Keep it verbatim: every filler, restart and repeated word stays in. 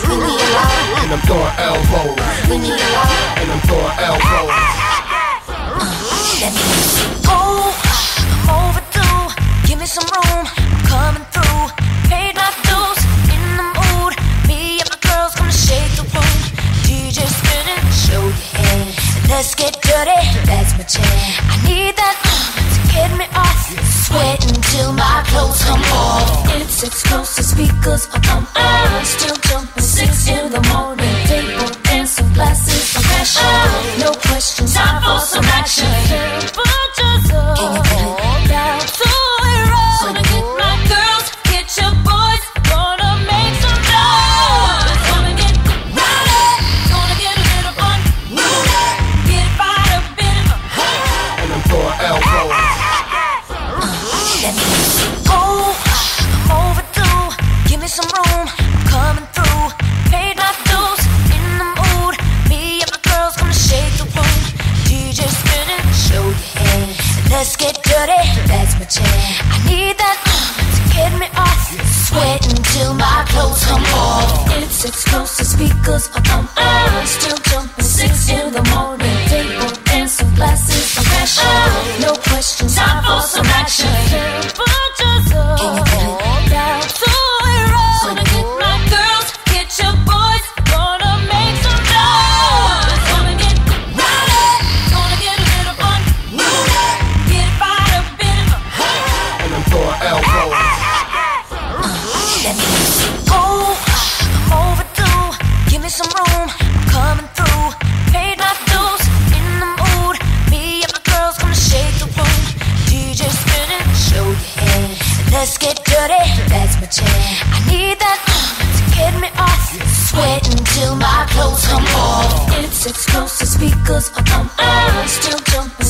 And I'm throwing elbows. And I'm throwing elbows. Let me go, I'm overdue. Give me some room, I'm coming through. Paid my dues, in the mood. Me and my girls gonna shake the room. D J spinning, show your head. Let's get dirty, that's my jam. I need that uh, to get me off. Sweating till my clothes come off. It's explosive speakers are pumping. Still jumping, six in the morning. Table dancing, glasses of passion. No questions, time for some action. Put yourself down to it roll. So to get my girls, get your boys, gonna make some noise. Gonna get rowdy, gonna get a little fun. Get fired up in it. And I'm throwing elbows. Let me go, I'm overdue. Give me some room, I'm coming through. Paid my dues, in the mood. Me and my girls gonna shake the room. D J spinning, show your head. Let's get dirty, that's my jam. I need that uh, to get me off. Sweating till my clothes come off. It's explosive speakers are pumping. Still jumping, six in the morning. Table dancing, glasses of passion. No questions, time for some action. Put yourself down to it roll. So to get my girls, get your boys, gonna make some noise. Gonna get rowdy, gonna get a little fun. Get fired up in it. And I'm throwing elbows. Let me go, I'm overdue. Give me some room, I'm coming through. Paid my dues, in the mood. Me and my girls gonna shake the room. D J spinning, show your head. Let's get dirty, that's my jam. I need that uh, to get me off. Sweating till my clothes come off. It's explosive speakers are pumping. Still jumping.